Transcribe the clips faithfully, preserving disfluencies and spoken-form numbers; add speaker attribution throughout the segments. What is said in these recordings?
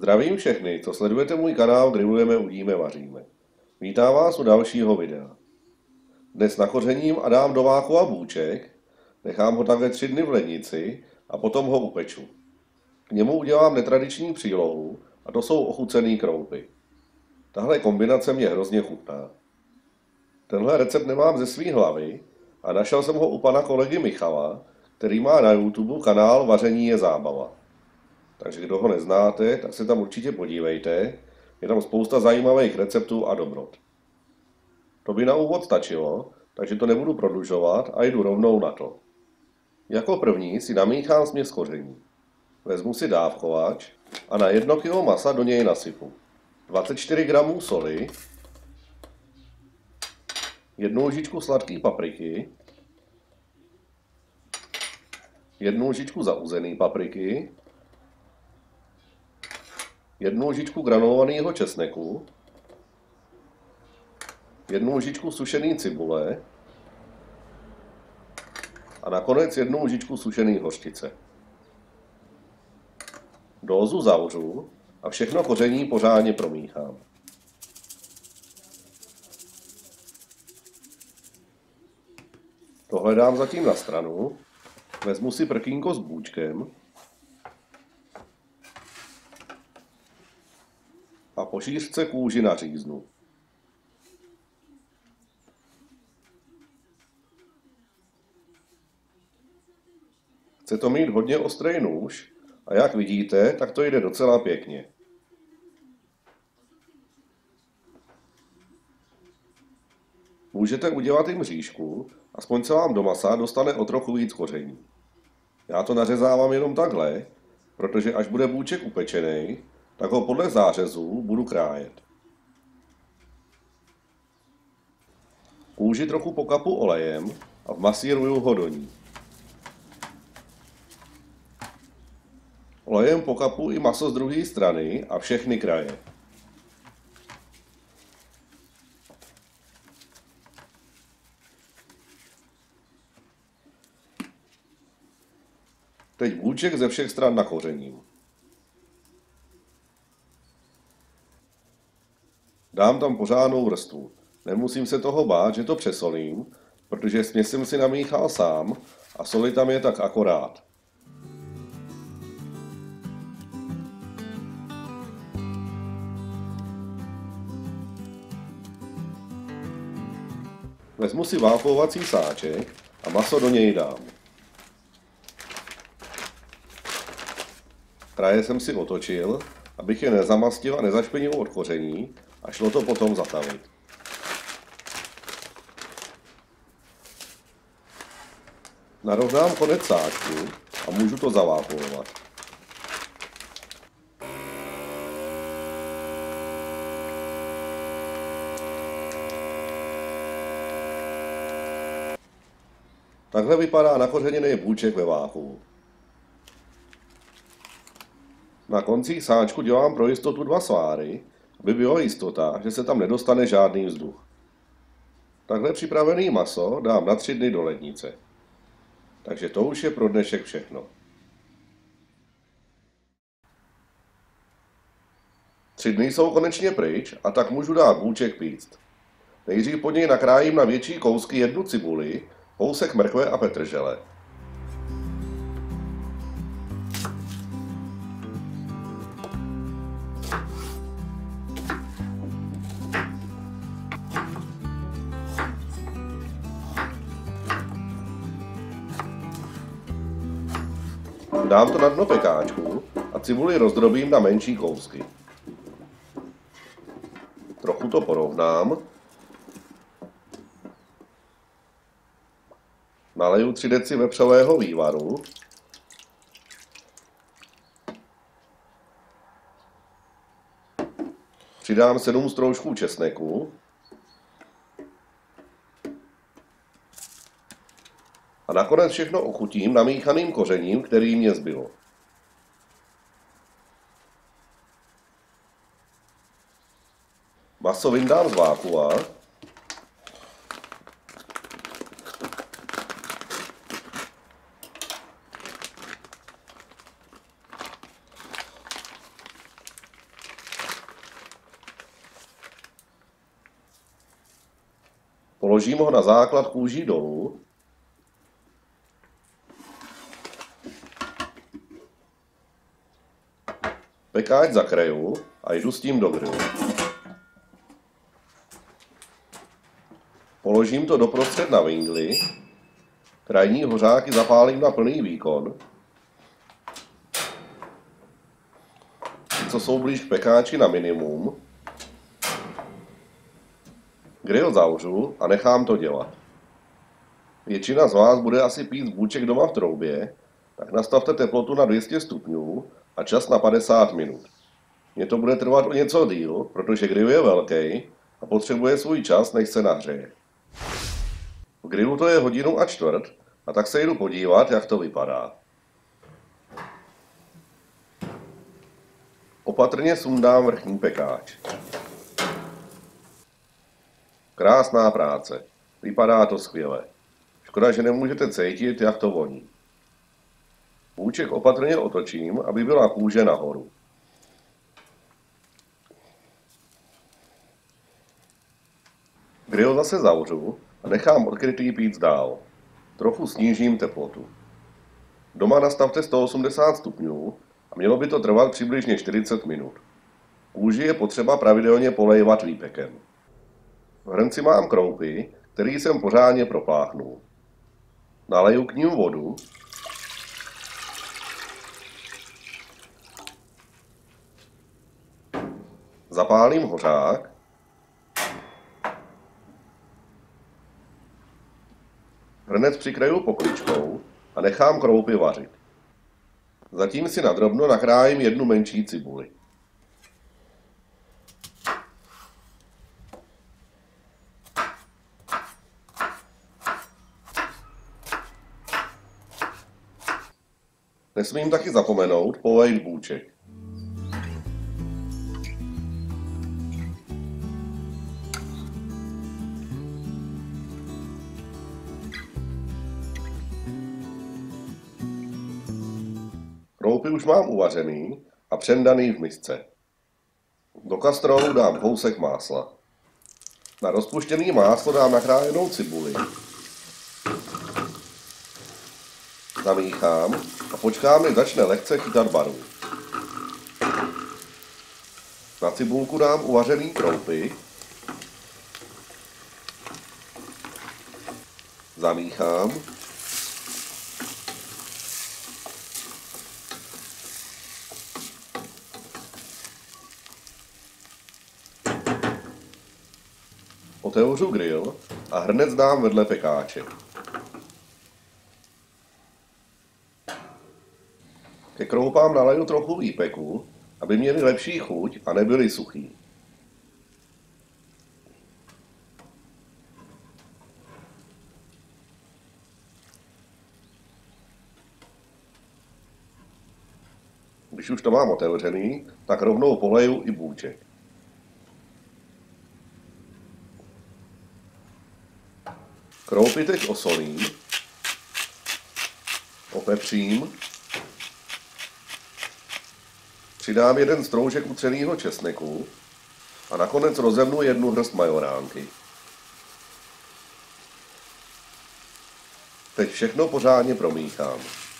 Speaker 1: Zdravím všechny, co sledujete můj kanál Grillujeme, udíme, vaříme. Vítám vás u dalšího videa. Dnes nakořením a dám do vákua bůček, nechám ho takhle tři dny v lednici a potom ho upeču. K němu udělám netradiční přílohu a to jsou ochucený kroupy. Tahle kombinace mě hrozně chutná. Tenhle recept nemám ze svý hlavy a našel jsem ho u pana kolegy Michala, který má na YouTube kanál Vaření je zábava. Takže kdo ho neznáte, tak se tam určitě podívejte, je tam spousta zajímavých receptů a dobrot. To by na úvod stačilo, takže to nebudu prodlužovat a jdu rovnou na to. Jako první si namíchám směs koření. Vezmu si dávkovač a na jedno kilo masa do něj nasypu dvacet čtyři gramů soli, jednu lžičku sladké papriky, jednu lžičku zauzené papriky, jednu lžičku granulovaného česneku, jednu lžičku sušené cibule a nakonec jednu lžičku sušené hořčice. Dózu zavřu a všechno koření pořádně promíchám. Tohle dám zatím na stranu, vezmu si prkínko s bůčkem a po šířce kůži naříznu. Chce to mít hodně ostrý nůž a jak vidíte, tak to jde docela pěkně. Můžete udělat i mřížku, aspoň se vám do masa dostane o trochu víc koření. Já to nařezávám jenom takhle, protože až bude bůček upečený, tak ho podle zářezu budu krájet. Kůži trochu pokapu olejem a vmasíruju ho do ní. Olejem pokapu i maso z druhé strany a všechny kraje. Teď bůček ze všech stran nakořením. Dám tam pořádnou vrstvu. Nemusím se toho bát, že to přesolím, protože směs jsem si namíchal sám a soli tam je tak akorát. Vezmu si vápovací sáček a maso do něj dám. Kraje jsem si otočil, abych je nezamastil a nezašpinil od koření a šlo to potom zatavit. Narovnám konec sáčku a můžu to zavápovat. Takhle vypadá nakořeněný bůček ve váku. Na koncích sáčku dělám pro jistotu dva sváry, aby byla jistota, že se tam nedostane žádný vzduch. Takhle připravený maso dám na tři dny do lednice. Takže to už je pro dnešek všechno. Tři dny jsou konečně pryč a tak můžu dát bůček píct. Nejdřív pod něj nakrájím na větší kousky jednu cibuli, kousek mrkve a petržele. Dám to na dno pekáčku a cibuli rozdrobím na menší kousky. Trochu to porovnám. Naleju tři deci vepřového vývaru. Přidám sedm stroužků česneku. A nakonec všechno ochutím namíchaným kořením, který mě zbylo. Maso vyndám z vákua. Položím ho na základ kůží dolů. Pekáč zakryju a jdu s tím do grilu. Položím to doprostřed na vingli. Krajní hořáky zapálím na plný výkon. Ty, co jsou blíž k pekáči, na minimum. Grill zavřu a nechám to dělat. Většina z vás bude asi pít bůček doma v troubě, tak nastavte teplotu na dvě stě stupňů a čas na padesát minut. Mně to bude trvat o něco díl, protože grill je velký a potřebuje svůj čas, než se nahřeje. V grillu to je hodinu a čtvrt, a tak se jdu podívat, jak to vypadá. Opatrně sundám vrchní pekáč. Krásná práce. Vypadá to skvěle. Škoda, že nemůžete cítit, jak to voní. Bůček opatrně otočím, aby byla kůže nahoru. Grill zase zavřu a nechám odkrytý pít dál. Trochu snížím teplotu. Doma nastavte sto osmdesát stupňů a mělo by to trvat přibližně čtyřicet minut. Kůži je potřeba pravidelně polejvat výpekem. V hrnci mám kroupy, který jsem pořádně propláchnul. Naleju k nim vodu. Zapálím hořák. Hrnec přikraju pokličkou a nechám kroupy vařit. Zatím si nadrobno nakrájím jednu menší cibuli. Nesmím taky zapomenout polejt bůček. Kroupy už mám uvařený a přendaný v misce. Do kastrolu dám kousek másla. Na rozpuštěný máslo dám nakrájenou cibuli. Zamíchám a počkám, než začne lehce chytat barvu. Na cibulku dám uvařený kroupy. Zamíchám. Otevřu grill a hrnec dám vedle pekáče. Ke kroupám naleju trochu výpeku, aby měli lepší chuť a nebyly suchý. Když už to mám otevřený, tak rovnou poleju i bůček. Kroupy teď osolím, opepřím, přidám jeden stroužek utřeného česneku a nakonec rozemnu jednu hrst majoránky. Teď všechno pořádně promíchám.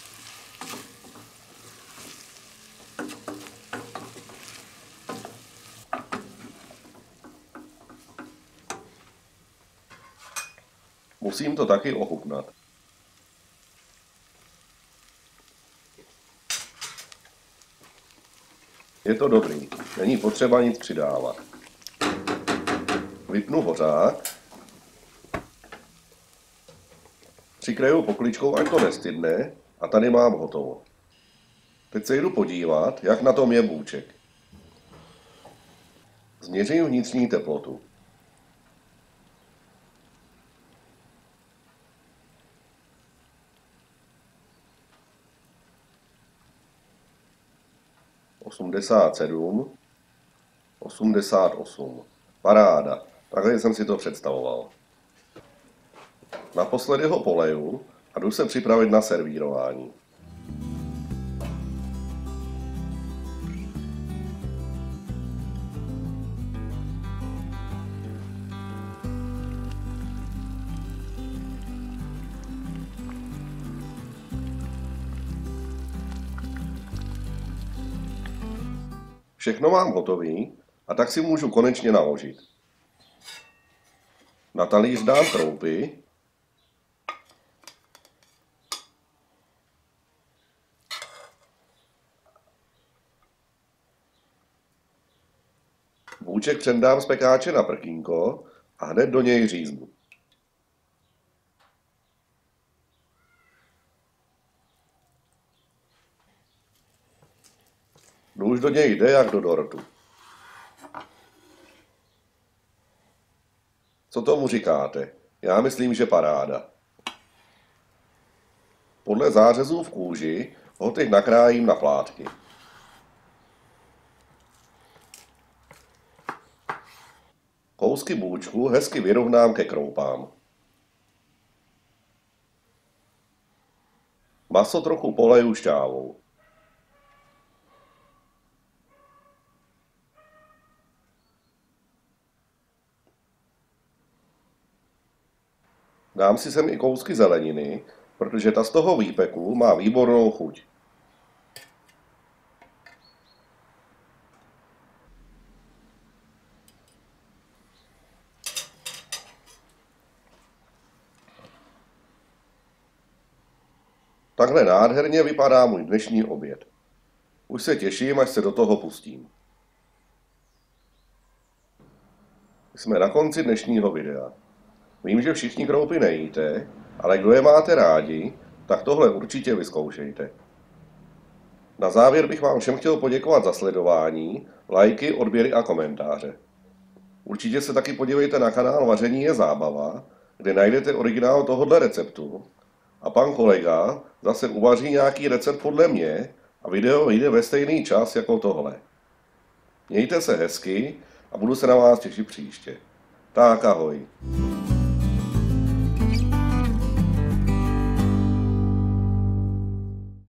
Speaker 1: Musím to taky ochutnat. Je to dobrý, není potřeba nic přidávat. Vypnu hořák. Přikryju pokličkou, ať to nestydne, a tady mám hotovo. Teď se jdu podívat, jak na tom je bůček. Změřím vnitřní teplotu. osmdesát sedm, osmdesát osm. Paráda, takhle jsem si to představoval. Naposledy ho poleju a jdu se připravit na servírování. Všechno mám hotový a tak si můžu konečně naložit. Na talíř dám kroupy. Bůček přendám z pekáče na prkínko a hned do něj říznu. Nůž do něj jde jak do dortu. Co tomu říkáte? Já myslím, že paráda. Podle zářezů v kůži ho teď nakrájím na plátky. Kousky bůčku hezky vyrovnám ke kroupám. Maso trochu poleju šťávou. Dám si sem i kousky zeleniny, protože ta z toho výpeku má výbornou chuť. Takhle nádherně vypadá můj dnešní oběd. Už se těším, až se do toho pustím. Jsme na konci dnešního videa. Vím, že všichni kroupy nejíte, ale kdo je máte rádi, tak tohle určitě vyzkoušejte. Na závěr bych vám všem chtěl poděkovat za sledování, lajky, odběry a komentáře. Určitě se taky podívejte na kanál Vaření je zábava, kde najdete originál tohoto receptu a pan kolega zase uvaří nějaký recept podle mě a video vyjde ve stejný čas jako tohle. Mějte se hezky a budu se na vás těšit příště. Tak ahoj.